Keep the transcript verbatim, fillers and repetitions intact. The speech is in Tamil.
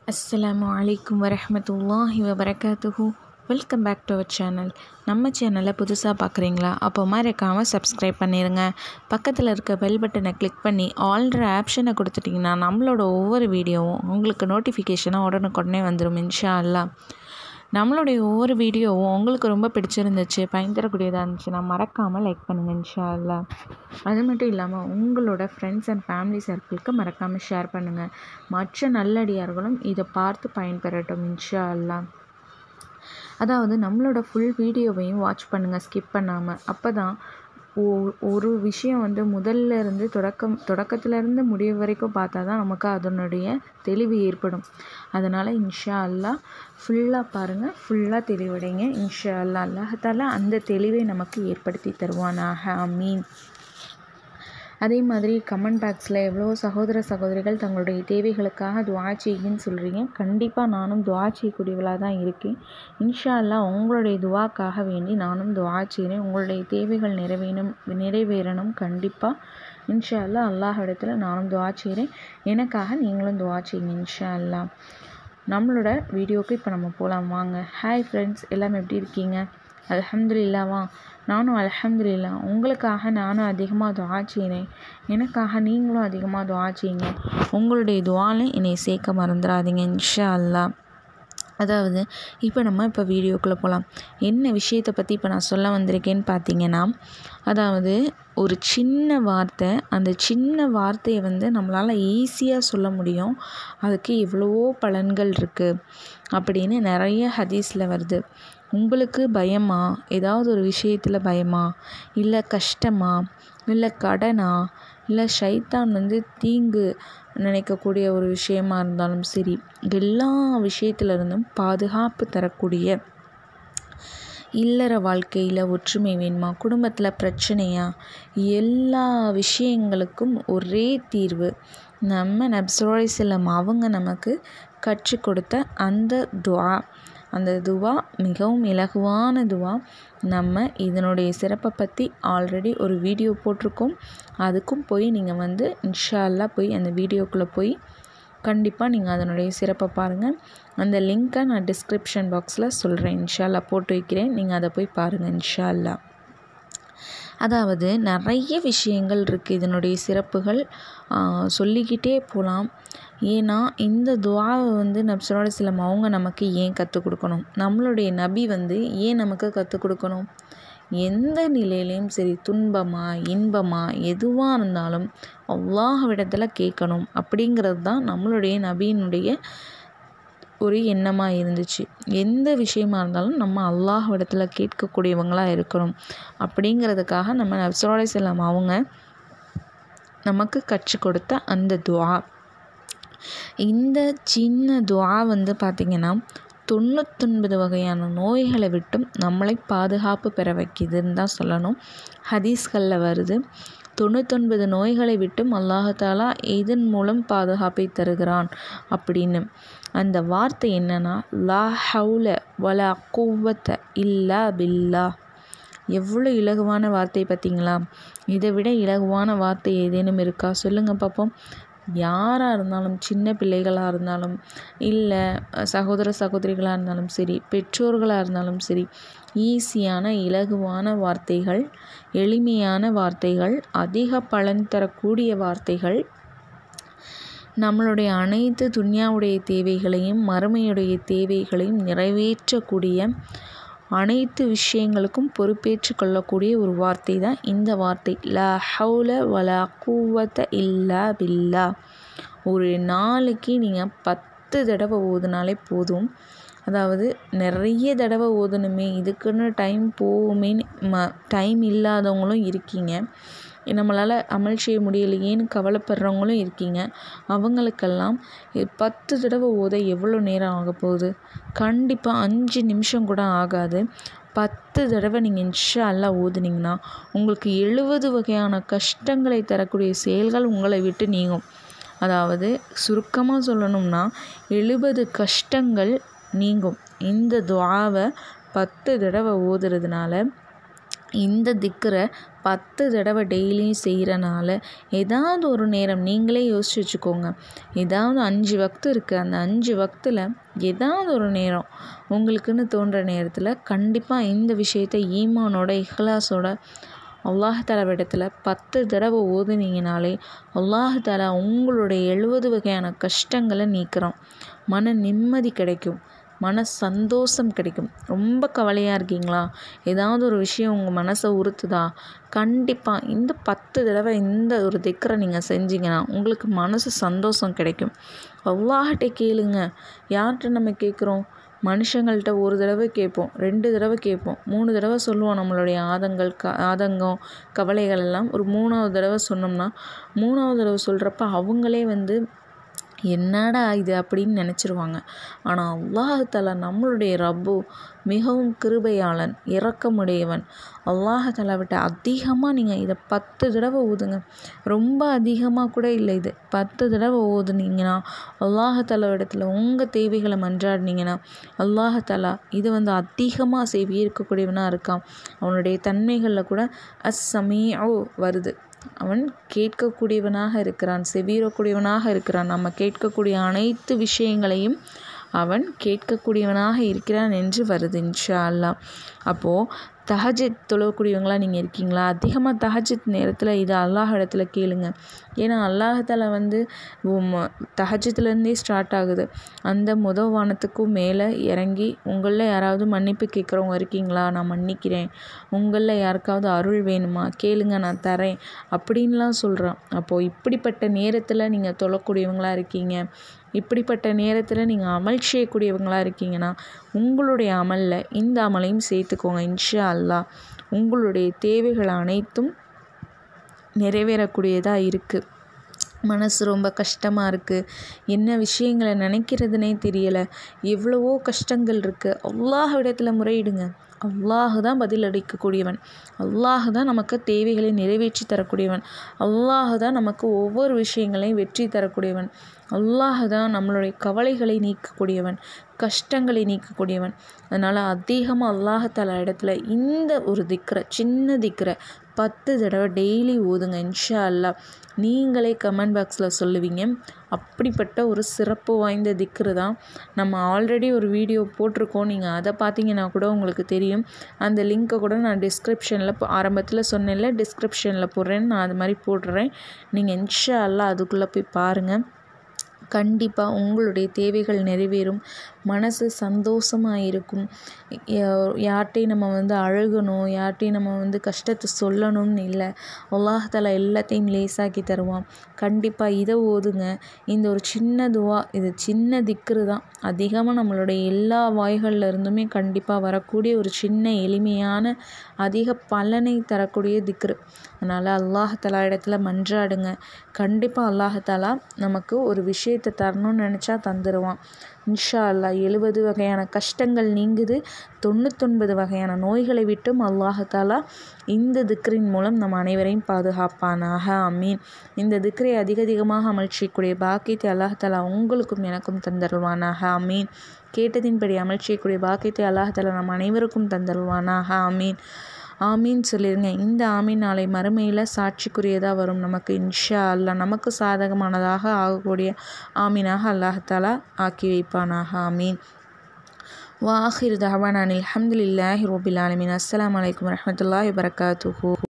அஸ்ஸலாமு அலைக்கும் வரஹ்மத்துல்லாஹி வபரகாத்துஹு. Welcome back to our channel. நம்ம சேனலை புதுசாக பார்க்குறீங்களா? அப்போ மறக்காமல் சப்ஸ்கிரைப் பண்ணிடுங்க. பக்கத்தில் இருக்க பெல் பட்டனை கிளிக் பண்ணி ஆல்ற ஆப்ஷனை கொடுத்துட்டிங்கன்னா நம்மளோட ஒவ்வொரு வீடியோவும் உங்களுக்கு நோட்டிஃபிகேஷனாக உடனுக்குடனே வந்துடும் இன்ஷா அல்லாஹ். நம்மளுடைய ஒவ்வொரு வீடியோவும் உங்களுக்கு ரொம்ப பிடிச்சிருந்துச்சு, பயன் தரக்கூடியதாக இருந்துச்சுன்னா மறக்காமல் லைக் பண்ணுங்கள் இன்ஷா அல்லாஹ். அது மட்டும் இல்லாமல் உங்களோட ஃப்ரெண்ட்ஸ் அண்ட் ஃபேமிலி சர்க்கிளுக்கு மறக்காமல் ஷேர் பண்ணுங்கள். மற்ற நல்லடியார்களும் இதை பார்த்து பயன்பெறட்டும் இன்ஷா அல்லாஹ். அதாவது நம்மளோட ஃபுல் வீடியோவையும் வாட்ச் பண்ணுங்கள் ஸ்கிப் பண்ணாமல். அப்போ தான் ஒரு விஷயம் வந்து முதல்ல இருந்து தொடக்கம் தொடக்கத்துலேருந்து முடிவு வரைக்கும் பார்த்தா தான் நமக்கு அதனுடைய தெளிவு ஏற்படும். அதனால் இன்ஷா அல்லாஹ் ஃபுல்லாக பாருங்கள், ஃபுல்லாக தெளிவடைங்க இன்ஷா அல்லாஹ். அல்லாஹ்தாலா அந்த தெளிவை நமக்கு ஏற்படுத்தி தருவானாக, ஆமீன். அதே மாதிரி கமெண்ட் பாக்ஸில் எவ்வளோ சகோதர சகோதரிகள் தங்களுடைய தேவைகளுக்காக துஆ செய்யுன்னு சொல்கிறீங்க. கண்டிப்பாக நானும் துஆ செய்யக்கூடியவளாக தான் இருக்கேன். இன்ஷா அல்லாஹ் உங்களுடைய துஆக்காக வேண்டி நானும் துஆ செய்கிறேன். உங்களுடைய தேவைகள் நிறைவேணும் நிறைவேறணும் கண்டிப்பாக இன்ஷா அல்லாஹ். அல்லாஹ் இடத்துல நானும் துஆ செய்கிறேன். எனக்காக நீங்களும் துஆ செய்யுங்க இன்ஷா அல்லாஹ். நம்மளோட வீடியோவுக்கு இப்போ நம்ம போகலாம் வாங்க. ஹாய் ஃப்ரெண்ட்ஸ், எல்லாம் எப்படி இருக்கீங்க? அல்ஹம்துலில்லாவா? நானும் அல்ஹம்துலில்லா. உங்களுக்காக நானும் அதிகமாக துஆ செய்கிறேன். எனக்காக நீங்களும் அதிகமாக துஆ செய்யுங்க. உங்களுடைய துஆல என்னை சேர்க்க மறந்துடாதீங்க இன்ஷா அல்லாஹ். அதாவது இப்போ நம்ம இப்போ வீடியோக்குள்ளே போகலாம். என்ன விஷயத்தை பற்றி இப்போ நான் சொல்ல வந்திருக்கேன்னு பார்த்தீங்கன்னா, அதாவது ஒரு சின்ன வார்த்தை, அந்த சின்ன வார்த்தையை வந்து நம்மளால் ஈஸியாக சொல்ல முடியும். அதுக்கு எவ்வளவோ பலன்கள் இருக்குது அப்படின்னு நிறைய ஹதீஸில் வருது. உங்களுக்கு பயமா? ஏதாவது ஒரு விஷயத்தில் பயமா? இல்லை கஷ்டமா? இல்லை கடனா? இல்லை ஷைத்தான் வந்து தீங்கு நினைக்கக்கூடிய ஒரு விஷயமா இருந்தாலும் சரி, எல்லா விஷயத்திலிருந்தும் பாதுகாப்பு தரக்கூடிய, இல்லற வாழ்க்கையில் ஒற்றுமை வேணுமா? குடும்பத்தில் பிரச்சனையா? எல்லா விஷயங்களுக்கும் ஒரே தீர்வு நம்ம நபி ஸல்லல்லாஹு அலைஹி வஸல்லம் அவங்க நமக்கு கற்றுக் கொடுத்த அந்த துஆ. அந்த துஆ மிகவும் இலகுவான துஆ. நம்ம இதனுடைய சிறப்பை பற்றி ஆல்ரெடி ஒரு வீடியோ போட்டிருக்கோம். அதுக்கும் போய் நீங்கள் வந்து இன்ஷா அல்லாஹ் போய் அந்த வீடியோக்குள்ளே போய் கண்டிப்பாக நீங்கள் அதனுடைய சிறப்பை பாருங்கள். அந்த லிங்க்கை நான் டிஸ்கிரிப்ஷன் பாக்ஸில் சொல்கிறேன் இன்ஷா அல்லாஹ், போட்டு வைக்கிறேன். நீங்கள் அதை போய் பாருங்கள் இன்ஷா அல்லாஹ். அதாவது நிறைய விஷயங்கள் இருக்குது, இதனுடைய சிறப்புகள் சொல்லிக்கிட்டே போகலாம். ஏன்னா இந்த துஆவை வந்து நபி ஸல்லல்லாஹு அலைஹி வஸல்லம் அவங்க நமக்கு ஏன் கற்றுக் கொடுக்கணும்? நம்மளுடைய நபி வந்து ஏன் நமக்கு கற்றுக் கொடுக்கணும்? எந்த நிலையிலையும் சரி, துன்பமா இன்பமா எதுவாக இருந்தாலும் அல்லாஹ்விடத்தில் கேட்கணும் அப்படிங்கிறது தான் நம்மளுடைய நபியினுடைய ஒரு எண்ணமாக இருந்துச்சு. எந்த விஷயமா இருந்தாலும் நம்ம அல்லாஹ்விடத்தில் கேட்கக்கூடியவங்களாக இருக்கணும் அப்படிங்கிறதுக்காக நம்ம நபி ஸல்லல்லாஹு அலைஹி வஸல்லம் அவங்க நமக்கு கற்றுக் கொடுத்த அந்த துஆ. இந்த சின்ன துஆ வந்து பார்த்திங்கன்னா தொண்ணூத்தொன்பது வகையான நோய்களை விட்டும் நம்மளை பாதுகாப்பு பெற வைக்குதுன்னு தான் சொல்லணும். ஹதீஸ்களில் வருது, தொண்ணூத்தொன்பது நோய்களை விட்டும் அல்லாஹ்தாலா இதன் மூலம் பாதுகாப்பை தருகிறான் அப்படின்னு. அந்த வார்த்தை என்னன்னா, லா ஹவுல வலா குவ்வத்த இல்லா பில்லா. எவ்வளோ இலகுவான வார்த்தை பார்த்தீங்களா? இதை விட இலகுவான வார்த்தை ஏதேனும் இருக்கா? சொல்லுங்கள் பார்ப்போம். யாராக இருந்தாலும், சின்ன பிள்ளைகளாக இருந்தாலும், இல்லை சகோதர சகோதரிகளாக இருந்தாலும் சரி, பெற்றோர்களாக இருந்தாலும் சரி, ஈஸியான இலகுவான வார்த்தைகள், எளிமையான வார்த்தைகள், அதிக பலன் தரக்கூடிய வார்த்தைகள், நம்மளுடைய அனைத்து துன்யாவுடைய தேவைகளையும் மறுமையுடைய தேவைகளையும் நிறைவேற்றக்கூடிய, அனைத்து விஷயங்களுக்கும் பொறுப்பேற்று கொள்ளக்கூடிய ஒரு வார்த்தை தான் இந்த வார்த்தை, லா ஹவுல வலா குவ்வத்த இல்லா பில்லா. ஒரு நாளைக்கு நீங்கள் பத்து தடவை ஓதுனாலே போதும். அதாவது நிறைய தடவை ஓதணுமே, இதுக்குன்னு டைம் போகுமேன்னு ம டைம் இல்லாதவங்களும் இருக்கீங்க. நம்மளால் அமல் செய்ய முடியலையேன்னு கவலைப்படுறவங்களும் இருக்கீங்க. அவங்களுக்கெல்லாம் பத்து தடவை ஓத எவ்வளோ நேரம் ஆக போகுது? கண்டிப்பாக அஞ்சு நிமிஷம் கூட ஆகாது. பத்து தடவை நீங்கள் இன்ஷா அல்லாஹ் ஓதுனீங்கன்னா உங்களுக்கு எழுபது வகையான கஷ்டங்களை தரக்கூடிய செயல்கள் உங்களை விட்டு நீங்கும். அதாவது சுருக்கமாக சொல்லணும்னா எழுபது கஷ்டங்கள் நீங்கும். இந்த துஆவை பத்து தடவை ஓதுறதுனால இந்த திக்ரை பத்து தடவை டெய்லியும் செய்கிறனால ஏதாவது ஒரு நேரம் நீங்களே யோசிச்சு வச்சுக்கோங்க. ஏதாவது அஞ்சு வக்து இருக்குது, அந்த அஞ்சு வக்தில் ஏதாவது ஒரு நேரம் உங்களுக்குன்னு தோன்ற நேரத்தில் கண்டிப்பாக இந்த விஷயத்தை ஈமானோட இஹ்லாஸோட அல்லாஹ் தஆலாவிடத்தில் பத்து தடவை ஓதுனீங்கனாலே அல்லாஹ் தஆலா உங்களுடைய எழுபது வகையான கஷ்டங்களை நீக்குறான். மன நிம்மதி கிடைக்கும், மன சந்தோஷம் கிடைக்கும். ரொம்ப கவலையாக இருக்கீங்களா, ஏதாவது ஒரு விஷயம் உங்கள் மனசை உறுத்துதா, கண்டிப்பாக இந்த பத்து தடவை இந்த ஒரு திக்ரை நீங்கள் செஞ்சீங்கன்னா உங்களுக்கு மனசு சந்தோஷம் கிடைக்கும். அல்லாஹ்கிட்ட கேளுங்க. யார்கிட்ட நம்ம கேட்குறோம்? மனுஷங்கள்கிட்ட ஒரு தடவை கேட்போம், ரெண்டு தடவை கேட்போம், மூணு தடவை சொல்லுவோம் நம்மளுடைய ஆதங்கள் க ஆதங்கம் கவலைகள் எல்லாம். ஒரு மூணாவது தடவை சொன்னோம்னா மூணாவது தடவை சொல்கிறப்ப அவங்களே வந்து என்னடா இது அப்படின்னு நினச்சிருவாங்க. ஆனால் அல்லாஹ் தஆலா நம்மளுடைய ரப்பு மிகவும் கிருபையாளன், இரக்கமுடையவன். அல்லாஹ் தஆலாவிட்ட அதிகமாக நீங்கள் இதை பத்து தடவை ஓதுங்க. ரொம்ப அதிகமாக கூட இல்லை, இது பத்து தடவை ஓதுனீங்கன்னா அல்லாஹ் தஆலாவிடத்தில் உங்கள் தேவைகளை மன்றாடினீங்கன்னா அல்லாஹ் தஆலா இது வந்து அதிகமாக செவி இருக்கக்கூடியவனாக இருக்கான். அவனுடைய தன்மைகளில் கூட அஸ்-சமீஉ வருது. அவன் கேட்கக்கூடியவனாக இருக்கிறான், செவியறக்கூடியவனாக இருக்கிறான். நம்ம கேட்கக்கூடிய அனைத்து விஷயங்களையும் அவன் கேட்கக்கூடியவனாக இருக்கிறான் என்று வருது இன்ஷா அல்லாஹ். அப்போது தஹஜ்ஜுத் தொழக்கூடியவங்களாக நீங்கள் இருக்கீங்களா? அதிகமாக தஹஜ்ஜுத் நேரத்தில் இது அல்லாஹ் இடத்துல கேளுங்க. ஏன்னா அல்லாஹ் தஆலா வந்து தஹஜ்ஜுத்லேருந்தே ஸ்டார்ட் ஆகுது. அந்த முத வானத்துக்கும் மேலே இறங்கி உங்களில் யாராவது மன்னிப்பு கேட்குறவங்க இருக்கீங்களா, நான் மன்னிக்கிறேன், உங்களில் யாருக்காவது அருள் வேணுமா கேளுங்க, நான் தரேன் அப்படின்லாம் சொல்கிறான். அப்போது இப்படிப்பட்ட நேரத்தில் நீங்கள் தொழக்கூடியவங்களாக இருக்கீங்க, இப்படிப்பட்ட நேரத்தில் நீங்கள் அமல் செய்யக்கூடியவங்களாக இருக்கீங்கன்னா உங்களுடைய அமலில் இந்த அமலையும் சேர்த்துக்கோங்க. இன்ஷா அல்லாஹ் உங்களுடைய தேவைகள் அனைத்தும் நிறைவேறக்கூடியதாக இருக்குது. மனசு ரொம்ப கஷ்டமாக இருக்குது, என்ன விஷயங்களை நினைக்கிறதுனே தெரியலை, எவ்வளவோ கஷ்டங்கள் இருக்குது, அல்லாஹ் இடத்துல முறையிடுங்க. அல்லாஹ் தான் பதில் அளிக்கக்கூடியவன், அல்லாஹ் தான் நமக்கு தேவைகளை நிறைவேற்றி தரக்கூடியவன், அல்லாஹ் தான் நமக்கு ஒவ்வொரு விஷயங்களையும் வெற்றி தரக்கூடியவன், அல்லாஹ் தான் நம்மளுடைய கவலைகளை நீக்கக்கூடியவன், கஷ்டங்களை நீக்கக்கூடியவன். அதனால் அதிகமாக அல்லாஹ் தஆலா இடத்துல இந்த ஒரு திக்ரை, சின்ன திக்ரை பத்து தடவை டெய்லி ஓதுங்க. இன்ஷா அல்லாஹ் நீங்களே கமெண்ட் பாக்ஸில் சொல்லுவீங்க. அப்படிப்பட்ட ஒரு சிறப்பு வாய்ந்த திக்ரு தான். நம்ம ஆல்ரெடி ஒரு வீடியோ போட்டிருக்கோம், நீங்கள் அதை பார்த்தீங்கன்னா கூட உங்களுக்கு தெரியும். அந்த லிங்க்கை கூட நான் டிஸ்கிரிப்ஷனில் ஆரம்பத்தில் சொன்னேன்ல, டிஸ்கிரிப்ஷனில் போடுறேன்னு நான் அது மாதிரி போடுறேன். நீங்கள் இன்ஷா அல்லாஹ் அதுக்குள்ளே போய் பாருங்கள். கண்டிப்பாக உங்களுடைய தேவைகள் நிறைவேறும், மனசு சந்தோஷமாக இருக்கும். யார்கிட்டையும் நம்ம வந்து அழுகணும், யார்கிட்டையும் நம்ம வந்து கஷ்டத்தை சொல்லணும்னு இல்லை, அல்லாஹ் தஆலா எல்லாத்தையும் லேசாக்கி தருவான். கண்டிப்பாக இதை ஓதுங்க. இந்த ஒரு சின்ன துவா, இது சின்ன திக்ரு தான், அதிகமாக நம்மளுடைய எல்லா வாய்களில் இருந்துமே கண்டிப்பாக வரக்கூடிய ஒரு சின்ன எளிமையான அதிக பலனை தரக்கூடிய திக்ரு. அதனால் அல்லாஹ் தஆலா இடத்துல மன்றாடுங்க. கண்டிப்பாக அல்லாஹ் தஆலா நமக்கு ஒரு விஷயத்தை தரணும்னு நினச்சா தந்துடுவான். இன்ஷா அல்லாஹ் எழுபது வகையான கஷ்டங்கள் நீங்குது, தொண்ணூத்தொன்பது வகையான நோய்களை விட்டும் அல்லாஹ் தஆலா இந்த திக்ரின் மூலம் நம் அனைவரையும் பாதுகாப்பானாக. ஆமீன். இந்த திக்ரை அதிக அதிகமாக அமல் செய்யக்கூடிய பாக்கியத்தை அல்லாஹ் தஆலா உங்களுக்கும் எனக்கும் தந்தருள்வானாக. ஆமீன். கேட்டதின்படி அமல் செய்யக்கூடிய பாக்கியத்தை அல்லாஹ் தஆலா நம் அனைவருக்கும் தந்தருள்வானாக. ஆமீன். ஆமீன் சொல்லிடுங்க. இந்த ஆமீன் நாளை மறுமையில் சாட்சிக்குரியதாக வரும் நமக்கு. இன்ஷா அல்லாஹ் நமக்கு சாதகமானதாக ஆகக்கூடிய ஆமீனாக அல்லாஹ் தஆலா ஆக்கி வைப்பானாக. ஆமீன். வ ஆகிரு தஅவானா அனில் ஹம்துலில்லாஹி ரப்பில் ஆலமீன். அஸ்ஸலாமு அலைக்கும் வரஹ்மத்துல்லாஹி வபரகாத்துஹு.